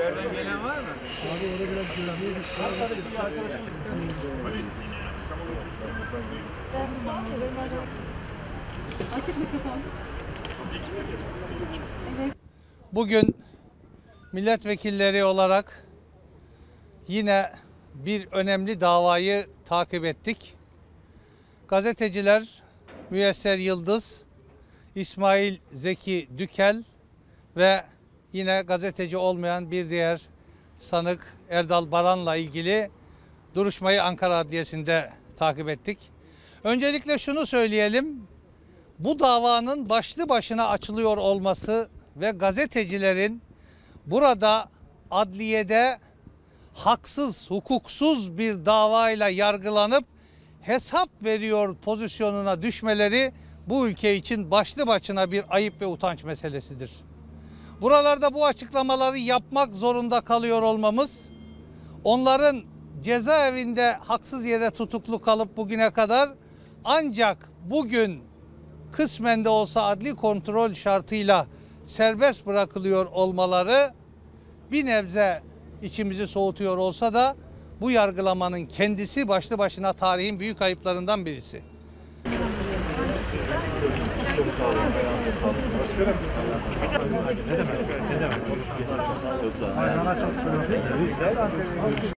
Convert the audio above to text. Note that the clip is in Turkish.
İçeriden gelen var mı? Abi orada biraz görünüyor işte. Açık mikrofon. Evet. Bugün milletvekilleri olarak yine bir önemli davayı takip ettik. Gazeteciler Müyesser Yıldız, İsmail Zeki Dükel ve yine gazeteci olmayan bir diğer sanık Erdal Baran'la ilgili duruşmayı Ankara Adliyesi'nde takip ettik. Öncelikle şunu söyleyelim. Bu davanın başlı başına açılıyor olması ve gazetecilerin burada adliyede haksız, hukuksuz bir davayla yargılanıp hesap veriyor pozisyonuna düşmeleri bu ülke için başlı başına bir ayıp ve utanç meselesidir. Buralarda bu açıklamaları yapmak zorunda kalıyor olmamız, onların cezaevinde haksız yere tutuklu kalıp bugüne kadar ancak bugün kısmen de olsa adli kontrol şartıyla serbest bırakılıyor olmaları bir nebze içimizi soğutuyor olsa da bu yargılamanın kendisi başlı başına tarihin büyük ayıplarından birisi. Çok sağ olun. Başkanım. Ne demek? Çok sağ olun. Çok sağ olun.